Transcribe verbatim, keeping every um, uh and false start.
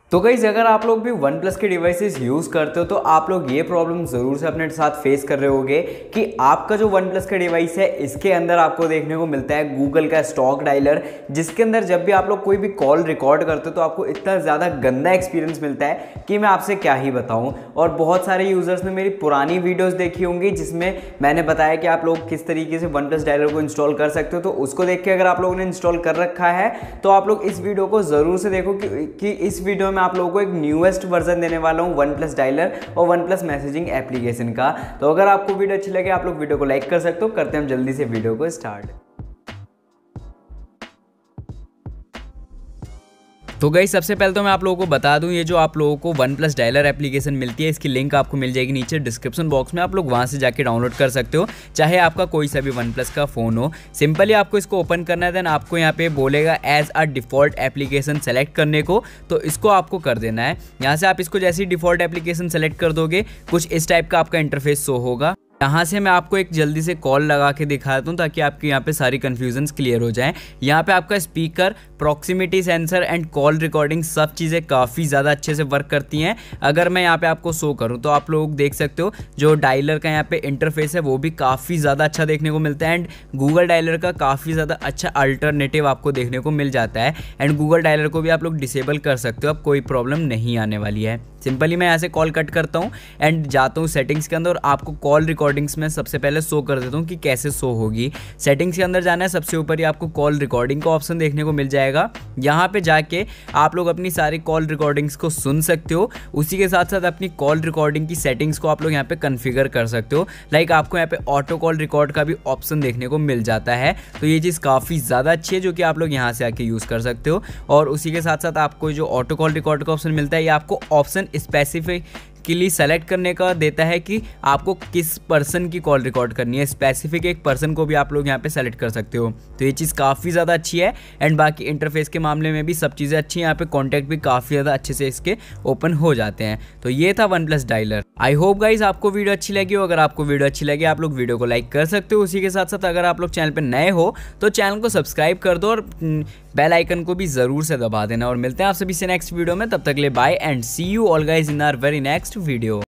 तो गाइस अगर आप लोग भी वन प्लस के डिवाइसेस यूज़ करते हो तो आप लोग ये प्रॉब्लम ज़रूर से अपने साथ फेस कर रहे होगे कि आपका जो वन प्लस का डिवाइस है इसके अंदर आपको देखने को मिलता है गूगल का स्टॉक डायलर, जिसके अंदर जब भी आप लोग कोई भी कॉल रिकॉर्ड करते हो तो आपको इतना ज़्यादा गंदा एक्सपीरियंस मिलता है कि मैं आपसे क्या ही बताऊँ। और बहुत सारे यूज़र्स ने मेरी पुरानी वीडियोज़ देखी होंगी जिसमें मैंने बताया कि आप लोग किस तरीके से वन प्लस डायलर को इंस्टॉल कर सकते हो, तो उसको देख के अगर आप लोगों ने इंस्टॉल कर रखा है तो आप लोग इस वीडियो को ज़रूर से देखो कि, कि इस वीडियो में आप लोगों को एक न्यूएस्ट वर्जन देने वाला हूं वन प्लस डायलर और वन प्लस मैसेजिंग एप्लीकेशन का। तो अगर आपको वीडियो अच्छी लगे आप लोग वीडियो को लाइक कर सकते हो। करते हैं हम जल्दी से वीडियो को स्टार्ट। तो गाइस सबसे पहले तो मैं आप लोगों को बता दूं, ये जो आप लोगों को वन प्लस डायलर एप्लीकेशन मिलती है इसकी लिंक आपको मिल जाएगी नीचे डिस्क्रिप्शन बॉक्स में, आप लोग वहां से जाके डाउनलोड कर सकते हो, चाहे आपका कोई सा भी वन प्लस का फ़ोन हो। सिंपली आपको इसको ओपन करना है, देन आपको यहाँ पे बोलेगा as a default application select करने को, तो इसको आपको कर देना है। यहाँ से आप इसको जैसे ही डिफ़ॉल्ट एप्लीकेशन सेलेक्ट कर दोगे कुछ इस टाइप का आपका इंटरफेस शो होगा। यहाँ से मैं आपको एक जल्दी से कॉल लगा के दिखाता हूँ ताकि आपके यहाँ पे सारी कन्फ्यूजन्स क्लियर हो जाएं। यहाँ पे आपका speaker, proximity sensor and call recording सब चीज़ें काफ़ी ज़्यादा अच्छे से वर्क करती हैं। अगर मैं यहाँ पे आपको शो करूँ तो आप लोग देख सकते हो जो डायलर का यहाँ पे इंटरफेस है वो भी काफ़ी ज़्यादा अच्छा देखने को मिलता है एंड गूगल डायलर का काफ़ी ज़्यादा अच्छा अल्टरनेटिव आपको देखने को मिल जाता है। एंड गूगल डायलर को भी आप लोग डिसेबल कर सकते हो, अब कोई प्रॉब्लम नहीं आने वाली है। सिंपली मैं यहाँ से कॉल कट करता हूँ एंड जाता हूँ सेटिंग्स के अंदर और आपको कॉल रिकॉर्डिंग्स में सबसे पहले शो कर देता हूँ कि कैसे शो होगी। सेटिंग्स के अंदर जाना है, सबसे ऊपर ही आपको कॉल रिकॉर्डिंग का ऑप्शन देखने को मिल जाएगा। यहाँ पे जाके आप लोग अपनी सारी कॉल रिकॉर्डिंग्स को सुन सकते हो, उसी के साथ साथ अपनी कॉल रिकॉर्डिंग की सेटिंग्स को आप लोग यहाँ पे कन्फिगर कर सकते हो। लाइक आपको यहाँ पे ऑटो कॉल रिकॉर्ड का भी ऑप्शन देखने को मिल जाता है, तो ये चीज़ काफ़ी ज़्यादा अच्छी है जो कि आप लोग यहाँ से आके यूज़ कर सकते हो। और उसी के साथ साथ आपको जो ऑटो कॉल रिकॉर्ड का ऑप्शन मिलता है ये आपको ऑप्शन स्पेसिफिक के लिए सेलेक्ट करने का देता है कि आपको किस पर्सन की कॉल रिकॉर्ड करनी है। स्पेसिफिक एक पर्सन को भी आप लोग यहाँ पे सेलेक्ट कर सकते हो, तो ये चीज़ काफ़ी ज़्यादा अच्छी है। एंड बाकी इंटरफेस के मामले में भी सब चीज़ें अच्छी हैं, यहाँ पे कॉन्टैक्ट भी काफ़ी ज़्यादा अच्छे से इसके ओपन हो जाते हैं। तो ये था OnePlus dialer. I hope guys आपको वीडियो अच्छी लगी हो। अगर आपको वीडियो अच्छी लगी आप लोग वीडियो को लाइक कर सकते हो। उसी के साथ साथ अगर आप लोग चैनल पर नए हो तो चैनल को सब्सक्राइब कर दो और बेल आइकन को भी ज़रूर से दबा देना। और मिलते हैं आप सभी से नेक्स्ट वीडियो में, तब तक ले bye and see you all guys in our very next video.